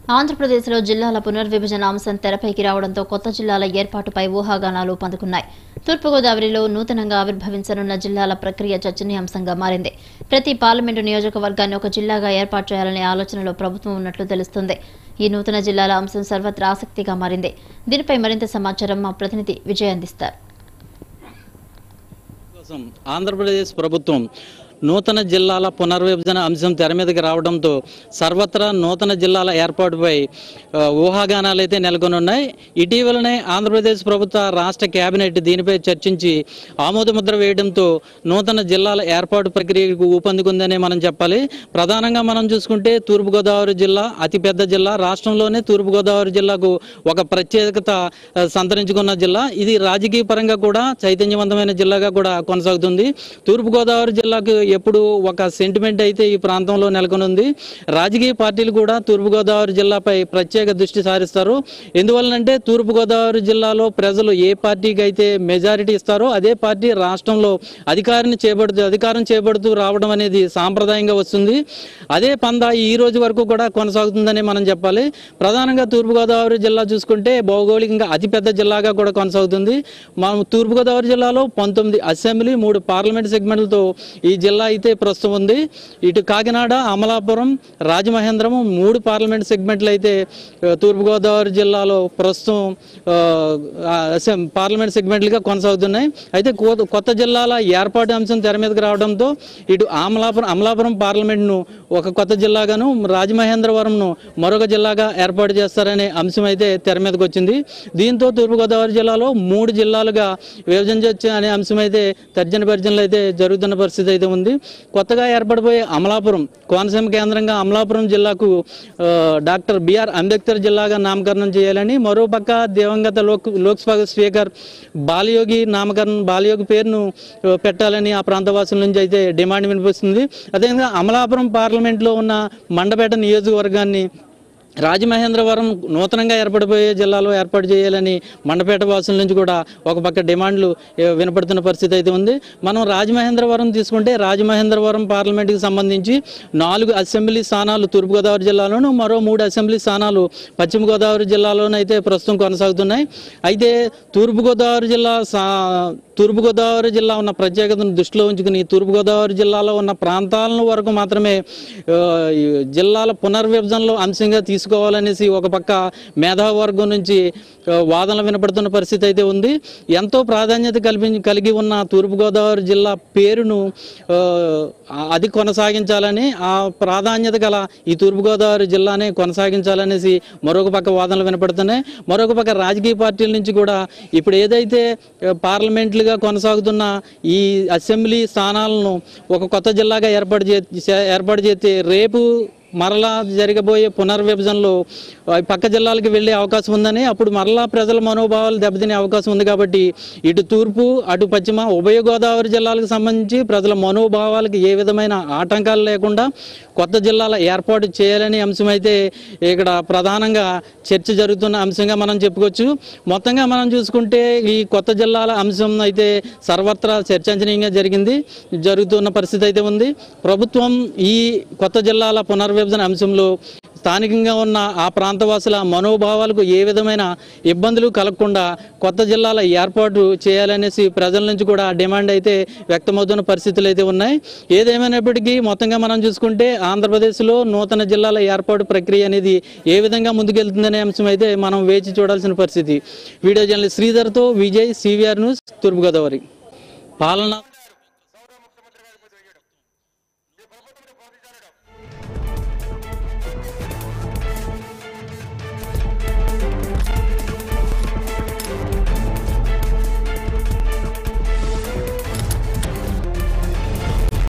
ఆంధ్రప్రదేశ్లో జిల్లాల పునర్విభజన అంశం తెరపైకి రావడంతో కొత్త జిల్లాల ఏర్పాటుపై ఊహాగానాలు పందుకున్నాయి. తూర్పుగోదావరిలో నూతనంగా ఆవిర్భవించనున్న జిల్లాల ప్రక్రియ చర్చనీయాంశంగా మారింది. ప్రతి పార్లమెంటు నియోజకవర్గాన్ని ఒక జిల్లాగా ఏర్పాటు చేయాలనే ఆలోచనలో ప్రభుత్వం ఉన్నట్లు తెలుస్తోంది. ఈ నూతన జిల్లాల అంశం సర్వత్రా ఆసక్తిగా మారింది. దీనిపై మరింత సమాచారం మా ప్రతినిధి విజయ్ అందిస్తారు. ఆంధ్రప్రదేశ్ ప్రభుత్వం నూతన జిల్లాల పునర్విభజన అంశం తెర మీదకి రావడంతో సర్వత్రా నూతన జిల్లాల ఏర్పాటుపై ఊహాగానాలు అయితే నెలకొనున్నాయి. ఇటీవలనే ఆంధ్రప్రదేశ్ ప్రభుత్వ రాష్ట్ర కేబినెట్ దీనిపై చర్చించి ఆమోదముద్ర వేయడంతో నూతన జిల్లాల ఏర్పాటు ప్రక్రియకు ఊపందుకుందనే మనం చెప్పాలి. ప్రధానంగా మనం చూసుకుంటే తూర్పుగోదావరి జిల్లా అతిపెద్ద జిల్లా, రాష్ట్రంలోనే తూర్పుగోదావరి జిల్లాకు ఒక ప్రత్యేకత సంతరించుకున్న జిల్లా. ఇది రాజకీయ పరంగా కూడా చైతన్యవంతమైన జిల్లాగా కూడా కొనసాగుతుంది. తూర్పుగోదావరి జిల్లాకు ఎప్పుడు ఒక సెంటిమెంట్ అయితే ఈ ప్రాంతంలో నెలకొనుంది. రాజకీయ పార్టీలు కూడా తూర్పుగోదావరి జిల్లాపై ప్రత్యేక దృష్టి సారిస్తారు. ఎందువల్లనంటే తూర్పుగోదావరి జిల్లాలో ప్రజలు ఏ పార్టీకి అయితే మెజారిటీ ఇస్తారో అదే పార్టీ రాష్ట్రంలో అధికారం చేపడుతూ రావడం అనేది సాంప్రదాయంగా వస్తుంది. అదే పందా ఈ రోజు వరకు కూడా కొనసాగుతుందని మనం చెప్పాలి. ప్రధానంగా తూర్పుగోదావరి జిల్లా చూసుకుంటే భౌగోళికంగా అతిపెద్ద జిల్లాగా కూడా కొనసాగుతుంది. మనం తూర్పుగోదావరి జిల్లాలో 19 అసెంబ్లీ 3 పార్లమెంట్ సెగ్మెంట్లతో ఈ జిల్లా అయితే ప్రస్తుతం ఉంది. ఇటు కాకినాడ, అమలాపురం, రాజమహేంద్రం 3 పార్లమెంట్ సెగ్మెంట్లు అయితే తూర్పుగోదావరి జిల్లాలో ప్రస్తుతం పార్లమెంట్ సెగ్మెంట్లుగా కొనసాగుతున్నాయి. అయితే కొత్త జిల్లాల ఏర్పాటు అంశం తెర మీదకి రావడంతో ఇటు అమలాపురం పార్లమెంట్ను ఒక కొత్త జిల్లాగాను, రాజమహేంద్రవరంను మరొక జిల్లాగా ఏర్పాటు చేస్తారనే అంశం అయితే తెర మీదకి వచ్చింది. దీంతో తూర్పుగోదావరి జిల్లాలో 3 జిల్లాలుగా విభజించవచ్చు అనే అంశం అయితే తర్జన భర్జనలు అయితే జరుగుతున్న పరిస్థితి అయితే ఉంది. కొత్తగా ఏర్పడిపోయే అమలాపురం, కోనసీమ కేంద్రంగా అమలాపురం జిల్లాకు డాక్టర్ బిఆర్ అంబేద్కర్ జిల్లాగా నామకరణం చేయాలని, మరోపక్క దివంగత లోక్సభ స్పీకర్ బాలయోగి పేరును పెట్టాలని ఆ ప్రాంతవాసుల నుంచి అయితే డిమాండ్ వినిపిస్తుంది. అదేవిధంగా అమలాపురం పార్లమెంట్లో ఉన్న మండపేట నియోజకవర్గాన్ని రాజమహేంద్రవరం నూతనంగా ఏర్పడిపోయే జిల్లాలో ఏర్పాటు చేయాలని మండపేట వాసుల నుంచి కూడా ఒక పక్క డిమాండ్లు వినపడుతున్న పరిస్థితి అయితే ఉంది. మనం రాజమహేంద్రవరం తీసుకుంటే రాజమహేంద్రవరం పార్లమెంట్కి సంబంధించి 4 అసెంబ్లీ స్థానాలు తూర్పుగోదావరి జిల్లాలోను, మరో 3 అసెంబ్లీ స్థానాలు పశ్చిమ గోదావరి జిల్లాలోనూ అయితే ప్రస్తుతం కొనసాగుతున్నాయి. అయితే తూర్పుగోదావరి జిల్లా ఉన్న ప్రత్యేకతను దృష్టిలో ఉంచుకుని తూర్పుగోదావరి జిల్లాలో ఉన్న ప్రాంతాలను వరకు మాత్రమే జిల్లాల పునర్విభజనలో అంశంగా తీసుకోవాలనేసి ఒక పక్క మేధావర్గం నుంచి వాదనలు వినపడుతున్న పరిస్థితి అయితే ఉంది. ఎంతో ప్రాధాన్యత కలిగి ఉన్న తూర్పుగోదావరి జిల్లా పేరును అది కొనసాగించాలని, ఆ ప్రాధాన్యత గల ఈ తూర్పుగోదావరి జిల్లానే కొనసాగించాలనేసి మరొక పక్క వాదనలు వినపడుతున్నాయి. మరొక పక్క రాజకీయ పార్టీల నుంచి కూడా ఇప్పుడు ఏదైతే పార్లమెంట్లుగా కొనసాగుతున్న ఈ అసెంబ్లీ స్థానాలను ఒక కొత్త జిల్లాగా ఏర్పాటు చేస్తే రేపు మరలా జరగబోయే పునర్విభజనలో పక్క జిల్లాలకు వెళ్ళే అవకాశం ఉందని, అప్పుడు మరలా ప్రజల మనోభావాలు దెబ్బతినే అవకాశం ఉంది. కాబట్టి ఇటు తూర్పు అటు పశ్చిమ ఉభయ గోదావరి జిల్లాలకు సంబంధించి ప్రజల మనోభావాలకు ఏ విధమైన ఆటంకాలు లేకుండా కొత్త జిల్లాల ఏర్పాటు చేయాలనే అంశం అయితే ఇక్కడ ప్రధానంగా చర్చ జరుగుతున్న అంశంగా మనం చెప్పుకోవచ్చు. మొత్తంగా మనం చూసుకుంటే ఈ కొత్త జిల్లాల అంశం అయితే సర్వత్రా చర్చనీయంగా జరుగుతున్న పరిస్థితి అయితే ఉంది. ప్రభుత్వం ఈ కొత్త జిల్లాల పునర్విభజన అంశంలో స్థానికంగా ఉన్న ఆ ప్రాంతవాసుల మనోభావాలకు ఏ విధమైన ఇబ్బందులు కలగకుండా కొత్త జిల్లాల ఏర్పాటు చేయాలనేసి ప్రజల నుంచి కూడా డిమాండ్ అయితే వ్యక్తమవుతున్న పరిస్థితులు అయితే ఉన్నాయి. ఏదేమైనప్పటికీ మొత్తంగా మనం చూసుకుంటే ఆంధ్రప్రదేశ్లో నూతన జిల్లాల ఏర్పాటు ప్రక్రియ అనేది ఏ విధంగా ముందుకెళ్తుందనే అంశం అయితే మనం వేచి చూడాల్సిన పరిస్థితి. వీడియో జర్నలిస్ట్ శ్రీధర్తో విజయ్, సివిఆర్ న్యూస్, తూర్పుగోదావరి. పాలన